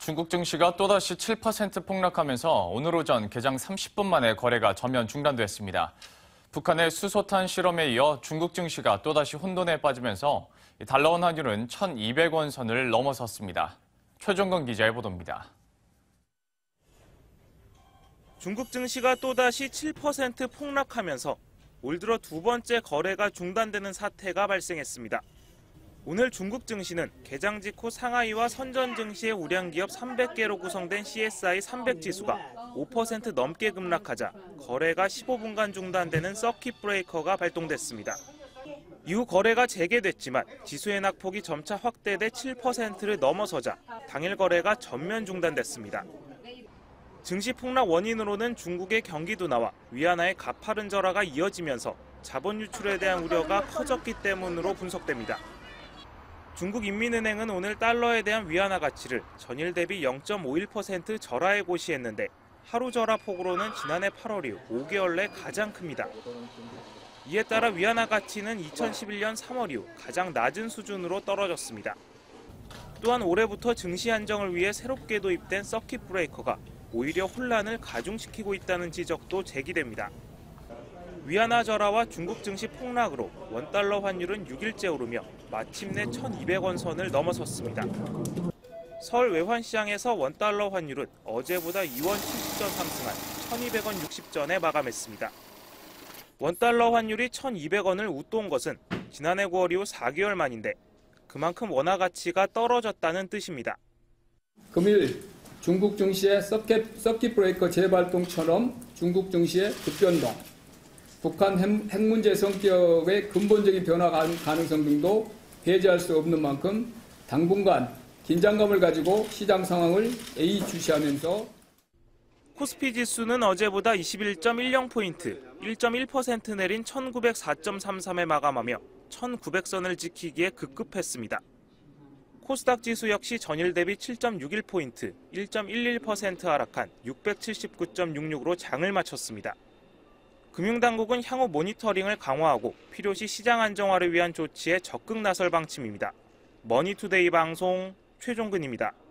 중국 증시가 또다시 7% 폭락하면서 오늘 오전 개장 30분 만에 거래가 전면 중단됐습니다. 북한의 수소탄 실험에 이어 중국 증시가 또다시 혼돈에 빠지면서 달러원 환율은 1,200원 선을 넘어섰습니다. 최종건 기자의 보도입니다. 중국 증시가 또다시 7% 폭락하면서 올 들어 두 번째 거래가 중단되는 사태가 발생했습니다. 오늘 중국 증시는 개장 직후 상하이와 선전 증시의 우량 기업 300개로 구성된 CSI 300 지수가 5% 넘게 급락하자 거래가 15분간 중단되는 서킷 브레이커가 발동됐습니다. 이후 거래가 재개됐지만 지수의 낙폭이 점차 확대돼 7%를 넘어서자 당일 거래가 전면 중단됐습니다. 증시 폭락 원인으로는 중국의 경기 둔화와 위안화의 가파른 절하가 이어지면서 자본 유출에 대한 우려가 커졌기 때문으로 분석됩니다. 중국인민은행은 오늘 달러에 대한 위안화 가치를 전일 대비 0.51% 절하에 고시했는데 하루 절하 폭으로는 지난해 8월 이후 5개월 내 가장 큽니다. 이에 따라 위안화 가치는 2011년 3월 이후 가장 낮은 수준으로 떨어졌습니다. 또한 올해부터 증시 안정을 위해 새롭게 도입된 서킷 브레이커가 오히려 혼란을 가중시키고 있다는 지적도 제기됩니다. 위안화 절하와 중국 증시 폭락으로 원달러 환율은 6일째 오르며 마침내 1,200원 선을 넘어섰습니다. 서울 외환시장에서 원달러 환율은 어제보다 2원 70전 상승한 1,200원 60전에 마감했습니다. 원달러 환율이 1,200원을 웃돈 것은 지난해 9월 이후 4개월 만인데 그만큼 원화 가치가 떨어졌다는 뜻입니다. 금일 중국 증시의 서킷 브레이커 재발동처럼 중국 증시의 급변동, 북한 핵 문제 성격의 근본적인 변화 가능성 등도 배제할 수 없는 만큼 당분간 긴장감을 가지고 시장 상황을 예의주시하면서 코스피 지수는 어제보다 21.10포인트, 1.1% 내린 1904.33에 마감하며 1900선을 지키기에 급급했습니다. 코스닥 지수 역시 전일 대비 7.61포인트, 1.11% 하락한 679.66으로 장을 마쳤습니다. 금융당국은 향후 모니터링을 강화하고 필요시 시장 안정화를 위한 조치에 적극 나설 방침입니다. 머니투데이 방송 최종근입니다.